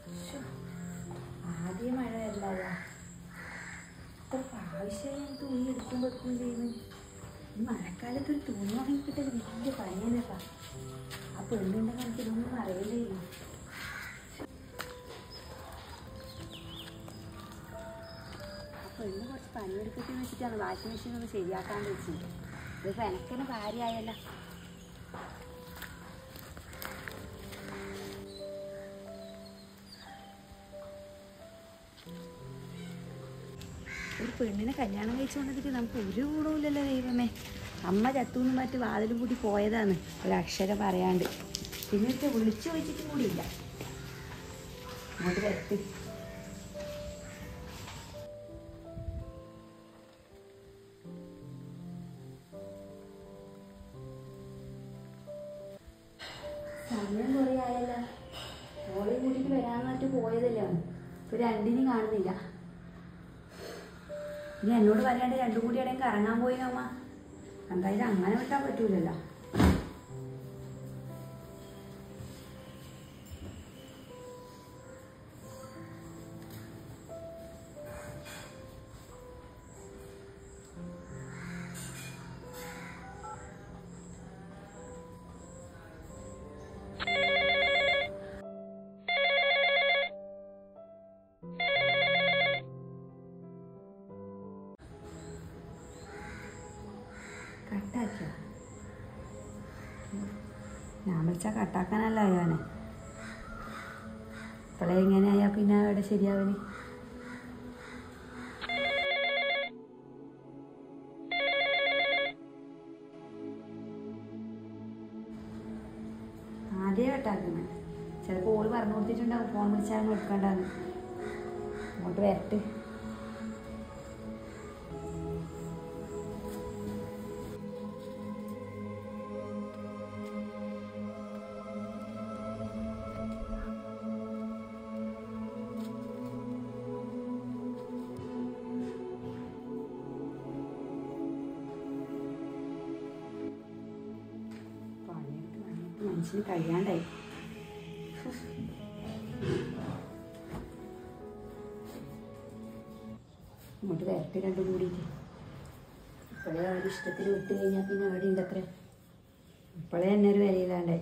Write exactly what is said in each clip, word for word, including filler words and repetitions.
ആദ്യം മഴ വരില്ല. ഇത്ര പ്രാവശ്യം തുണി എടുക്കും വെക്കും ചെയ്യുന്നു. ഈ മഴക്കാലത്ത് ഒരു തുണി വാങ്ങിക്കിട്ടത് വലിയ പണിയാനേപ്പാ. ആ പെണ്ണിൻ്റെ നമുക്ക് ഇതൊന്നും അറിയില്ലേയില്ല. ആ പെണ്ണ് കുറച്ച് പണിയെടുക്കട്ടെ എന്ന് വെച്ചിട്ടാണ് വാഷിംഗ് മെഷീൻ ഒന്ന് ശരിയാക്കാണ്ട് വെച്ചത്. ഇതിപ്പോൾ എനിക്കെന്നെ കാര്യമായല്ല. ഒരു പെണ്ണിനെ കല്യാണം കഴിച്ചുകൊണ്ടിട്ട് നമുക്ക് ഒരു ഗുണമില്ലല്ലോ ദൈവമേ. അമ്മ ചത്തൂന്ന് മറ്റ് വാതിലും കൂടി പോയതാണ് ഒരക്ഷരം പറയാണ്ട്. പിന്നെ ഒക്കെ വിളിച്ചു ചോദിച്ചിട്ടും കൂടിയില്ല. അങ്ങോട്ട് വരത്ത്. സമയം കുറേ ആയല്ല. ഓളെ കൂട്ടിയിട്ട് വരാമെന്ന് പറഞ്ഞിട്ട് പോയതല്ലേ അവൻ. ഇപ്പൊ രണ്ടിനും കാണുന്നില്ല. ഇനി എന്നോട് പറയാണ്ട് രണ്ടും കൂടി എവിടെയും കറങ്ങാൻ പോയി അമ്മ. എന്തായാലും അങ്ങനെ വിട്ടാൻ പറ്റൂലല്ലോ. കട്ടാക്കിയോ? ഞാൻ വിളിച്ചാൽ കട്ടാക്കാനല്ല ഞാൻ. ഇപ്പോഴേ ഇങ്ങനെ ആയാൽ പിന്നെ അവിടെ ശരിയാവല്. ആദ്യമേ കട്ടാക്കുന്നത്. ചിലപ്പോൾ ഓള് പറഞ്ഞു കൊടുത്തിട്ടുണ്ടാവും ഫോൺ വിളിച്ചാൽ എടുക്കണ്ടെന്ന്. അങ്ങോട്ട് വരട്ട്. മനുഷ്യന് കഴിയാണ്ടായി. ഇങ്ങോട്ട് വരട്ടെ രണ്ടും കൂടിയിട്ട്. ഇപ്പോഴേ അവരുടെ ഇഷ്ടത്തിൽ വിട്ട് കഴിഞ്ഞാൽ പിന്നെ അവിടെ ഉണ്ടത്രേ. ഇപ്പോഴേ തന്നെ ഒരു വിലയില്ലാണ്ടായി.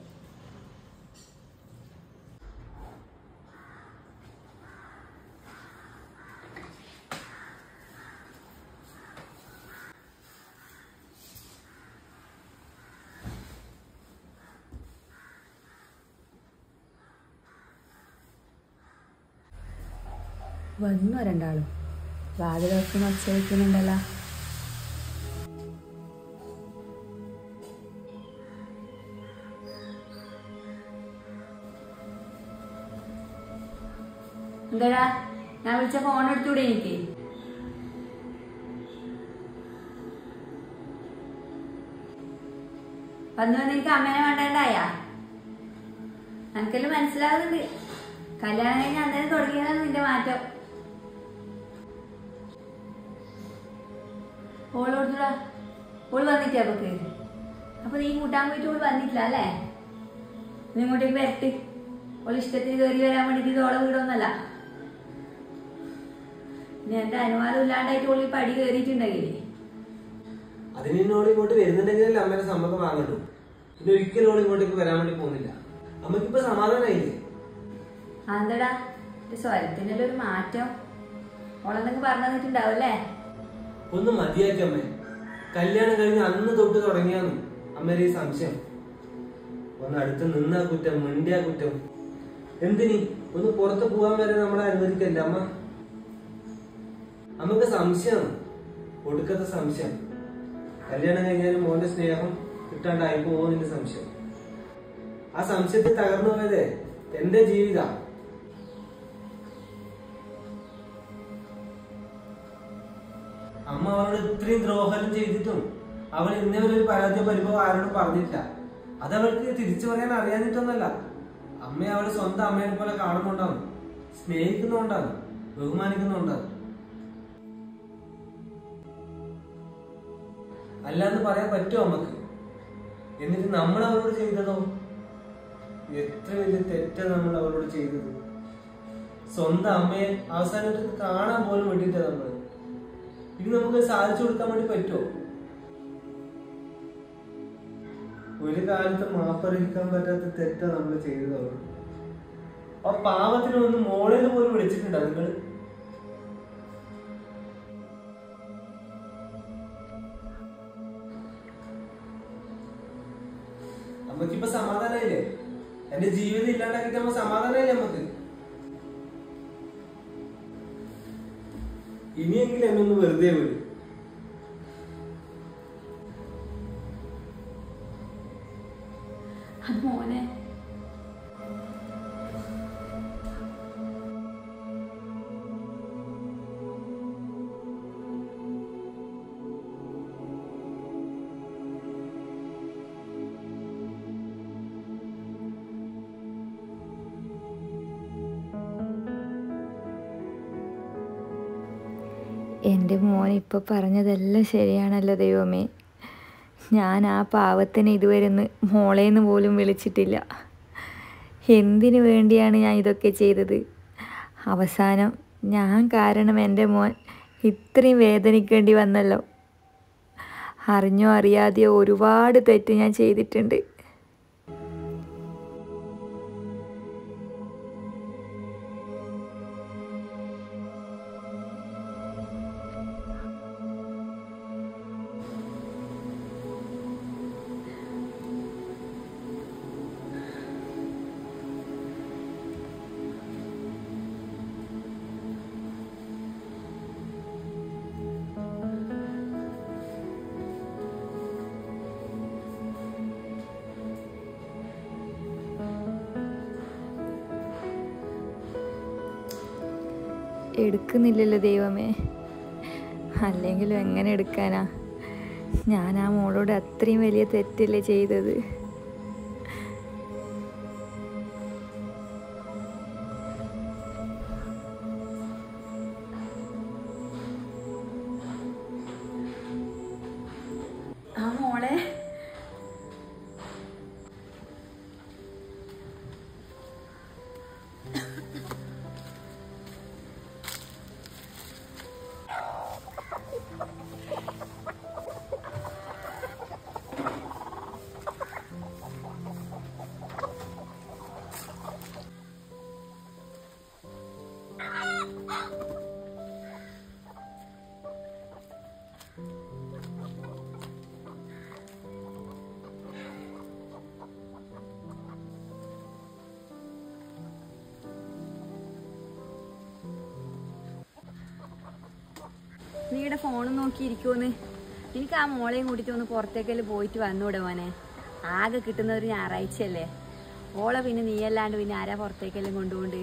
വന്നോ രണ്ടാളും? വാതിലൊക്കെ ഒച്ച വയ്ക്കുന്നുണ്ടല്ലോ. എന്താടാ ഞാൻ വിളിച്ച ഫോൺ എടുത്തൂടെ എനിക്ക്? വന്നു വന്ന് എനിക്ക് അമ്മേനെ വേണ്ടണ്ടായ? എനിക്കെല്ലാം മനസ്സിലാകുന്നുണ്ട്. കല്യാണം കഴിഞ്ഞ് അന്നേരം തുടങ്ങിയതാണ് നിന്റെ മാറ്റം. ഓള് കൊടുത്തൂടാ. ഓള് വന്നിട്ടേ അപ്പൊക്ക്. അപ്പൊ നീ കൂട്ടാൻ പോയിട്ട് ഓള് വന്നിട്ടില്ല അല്ലേ? നീ ഇങ്ങോട്ടേക്ക് വരട്ട്. ഓള് ഇഷ്ടത്തിന് കയറി വരാൻ വേണ്ടിട്ട് ഇത് ഓളെ വീടൊന്നല്ല. ഇനി എന്റെ അനുവാദം ഇല്ലാണ്ടായിട്ട് ഓളി പടി കയറിയിട്ടുണ്ടെങ്കിൽ അതിന് ഓള് ഇങ്ങോട്ട് വരുന്നുണ്ടെങ്കിലല്ലേ അമ്മയുടെ സമ്മതം വാങ്ങണ്ടു. പിന്നെ ഒരിക്കലും ഓള് ഇങ്ങോട്ടേക്ക് വരാൻ വേണ്ടി പോകുന്നില്ല. അമ്മക്കിപ്പോ സമാധാനായില്ലേ? അതെന്താടാ സ്വരത്തിനൊരു ഒരു മാറ്റം? ഓളെന്തൊക്കെ പറഞ്ഞു തന്നിട്ടുണ്ടാവല്ലേ? ഒന്ന് മതിയാക്കി അമ്മേ. കല്യാണം കഴിഞ്ഞ് അന്ന് തൊട്ട് തുടങ്ങിയാന്ന് അമ്മയുടെ ഈ സംശയം. ഒന്ന് അടുത്ത് നിന്നാ കുറ്റം, മിണ്ടിയാ കുറ്റം. എന്തിനി ഒന്ന് പുറത്ത് പോകാൻ വരെ നമ്മളെ അനുവദിക്കല്ലേ അമ്മ? അമ്മക്ക് സംശയമാണ്, ഒടുക്കത്തെ സംശയം. കല്യാണം കഴിഞ്ഞാലും മോന്റെ സ്നേഹം കിട്ടാണ്ടായി പോകുന്നതിന്റെ സംശയം. ആ സംശയത്തിൽ തകർന്നു പോയതേ എന്റെ ജീവിത. അമ്മ അവളോട് ഇത്രയും ദ്രോഹം ചെയ്തിട്ടും അവൾ ഇന്നേ ഒരു പരാജയ പരിഭവം ആരോടും പറഞ്ഞിട്ടില്ല. അതവൾക്ക് തിരിച്ചു പറയാൻ അറിയാഞ്ഞിട്ടൊന്നല്ല. അമ്മയെ അവള് സ്വന്തം അമ്മയെ പോലെ കാണുന്നുണ്ടാവും, സ്നേഹിക്കുന്നുണ്ടാവും, ബഹുമാനിക്കുന്നുണ്ടാവും. അല്ലാന്ന് പറയാൻ പറ്റുമോ അമ്മക്ക്? എന്നിട്ട് നമ്മൾ അവളോട് ചെയ്തതോ? എത്ര വലിയ തെറ്റാണ് നമ്മൾ അവളോട് ചെയ്തത്. സ്വന്തം അമ്മയെ അവസാനത്തിൽ കാണാൻ പോലും വേണ്ടിയിട്ടാ നമ്മള്. ഇത് നമുക്ക് സാധിച്ചു കൊടുക്കാൻ വേണ്ടി പറ്റുമോ? ഒരു കാലത്ത് മാപ്പറിയിക്കാൻ പറ്റാത്ത തെറ്റാ നമ്മൾ ചെയ്തത്. ആ പാവത്തിന് ഒന്ന് മോളിൽ പോലും വിളിച്ചിട്ടുണ്ടോ നിങ്ങൾ? നമുക്കിപ്പോ സമാധാനായില്ലേ? എന്റെ ജീവിതം ഇല്ലാണ്ടാക്കിട്ട് നമ്മ സമാധാനായില്ലേ നമുക്ക്? ഇനിയെങ്കിലും എന്നെ ഒന്ന് വെറുതെ വിടും. മോനെ എൻ്റെ മോൻ ഇപ്പോൾ പറഞ്ഞതെല്ലാം ശരിയാണല്ലോ ദൈവമേ. ഞാൻ ആ പാവത്തിനെ ഇതുവരെ ഒന്ന് മോളേന്ന് പോലും വിളിച്ചിട്ടില്ല. എന്തിനു വേണ്ടിയാണ് ഞാൻ ഇതൊക്കെ ചെയ്തത്? അവസാനം ഞാൻ കാരണം എൻ്റെ മോൻ ഇത്രയും വേദനിക്കേണ്ടി വന്നല്ലോ. അറിഞ്ഞോ അറിയാതെയോ ഒരുപാട് തെറ്റ് ഞാൻ ചെയ്തിട്ടുണ്ട്. എടുക്കുന്നില്ലല്ലോ ദൈവമേ. അല്ലെങ്കിലും എങ്ങനെ എടുക്കാനാ? ഞാൻ ആ മോളോട് അത്രയും വലിയ തെറ്റല്ലേ ചെയ്തത്. ആ മോളെ നീയുടെ ഫോൺ നോക്കിയിരിക്കുമെന്ന്. എനിക്ക് ആ മോളെയും കൂട്ടിയിട്ട് ഒന്ന് പുറത്തേക്കെല്ലാം പോയിട്ട് വന്നൂടെ മോനെ? ആകെ കിട്ടുന്ന ഒരു ഞായറാഴ്ചയല്ലേ. ഓളെ പിന്നെ നീയല്ലാണ്ട് പിന്നെ ആരാ പുറത്തേക്കെല്ലാം കൊണ്ടുപോണ്ട്?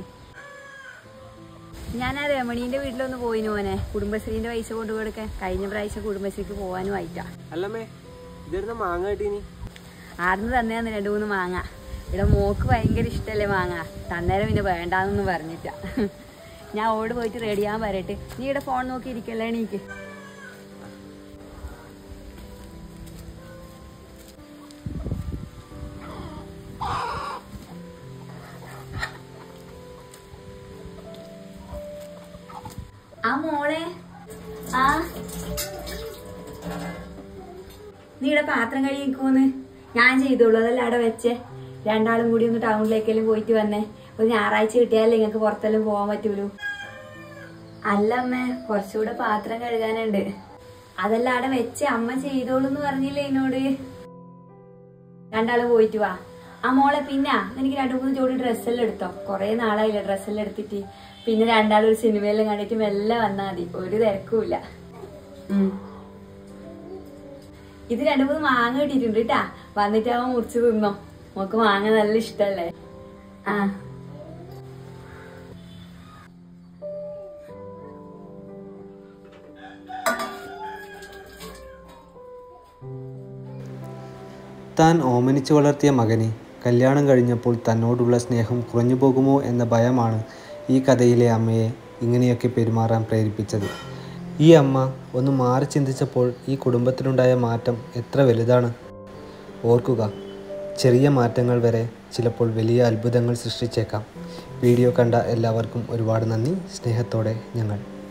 ഞാൻ ആ രമണീന്റെ വീട്ടിലൊന്ന് പോയിന് മോനെ, കുടുംബശ്രീന്റെ പൈസ കൊണ്ടുകൊടുക്കാൻ. കഴിഞ്ഞ പ്രാവശ്യം കുടുംബശ്രീക്ക് പോകാനും ആയിട്ടാ. അല്ലമ്മേ, ഇതെന്താ മാങ്ങ കിട്ടീനി? ആടുന്ന് തന്നെയാന്ന് രണ്ടു മൂന്ന് മാങ്ങ. ഇവിടെ മോക്ക് ഭയങ്കര ഇഷ്ടല്ലേ മാങ്ങ. തന്നേരം പിന്നെ വേണ്ടാന്നൊന്നും പറഞ്ഞിട്ടാ. ഞാൻ ഓട് പോയിട്ട് റെഡിയാൻ വരട്ടെ. നീ ഇവിടെ ഫോൺ നോക്കി ഇരിക്കല്ലേ? എണീക്ക്. ആ മോളെ, ആ നീ ഇവിടെ പാത്രം കഴിയിക്കോന്ന്. ഞാൻ ചെയ്തോളൂ, അതല്ല അവിടെ വെച്ചേ. രണ്ടാളും കൂടി ഒന്ന് ടൗണിലേക്കെല്ലാം പോയിട്ട് വന്നേ. ഒരു ഞായറാഴ്ച കിട്ടിയാലേ നിങ്ങൾക്ക് പുറത്തെല്ലാം പോകാൻ പറ്റൂലൂ. അല്ല അമ്മ, കുറച്ചുകൂടെ പാത്രം കഴുകാനുണ്ട്. അതെല്ലാം അവിടെ വെച്ച് അമ്മ ചെയ്തോളൂ എന്ന് പറഞ്ഞില്ലേ എന്നോട്? രണ്ടാളും പോയിട്ട് വാ. ആ മോളെ, പിന്നെ എനിക്ക് രണ്ടു മൂന്ന് ജോഡി ഡ്രസ്സെല്ലാം എടുത്തോ. കുറെ നാളായില്ല ഡ്രസ്സെല്ലാം എടുത്തിട്ട്. പിന്നെ രണ്ടാളും ഒരു സിനിമയെല്ലാം കണ്ടിട്ട് മെല്ലെ വന്നാൽ മതി, ഒരു തിരക്കുമില്ല. ഇത് രണ്ടു മൂന്ന് മാങ്ങ കിട്ടിയിട്ടുണ്ട് കേട്ടാ. വന്നിട്ടാവുമ്പോ മുറിച്ച് തിന്നോ. നമുക്ക് മാങ്ങ നല്ല ഇഷ്ടല്ലേ. ആ താൻ ഓമനിച്ചു വളർത്തിയ മകന് കല്യാണം കഴിഞ്ഞപ്പോൾ തന്നോടുള്ള സ്നേഹം കുറഞ്ഞു പോകുമോ എന്ന ഭയമാണ് ഈ കഥയിലെ അമ്മയെ ഇങ്ങനെയൊക്കെ പെരുമാറാൻ പ്രേരിപ്പിച്ചത്. ഈ അമ്മ ഒന്ന് മാറി ചിന്തിച്ചപ്പോൾ ഈ കുടുംബത്തിലുണ്ടായ മാറ്റം എത്ര വലുതാണ്. ഓർക്കുക, ചെറിയ മാറ്റങ്ങൾ വരെ ചിലപ്പോൾ വലിയ അത്ഭുതങ്ങൾ സൃഷ്ടിച്ചേക്കാം. വീഡിയോ കണ്ട എല്ലാവർക്കും ഒരുപാട് നന്ദി. സ്നേഹത്തോടെ ഞങ്ങൾ.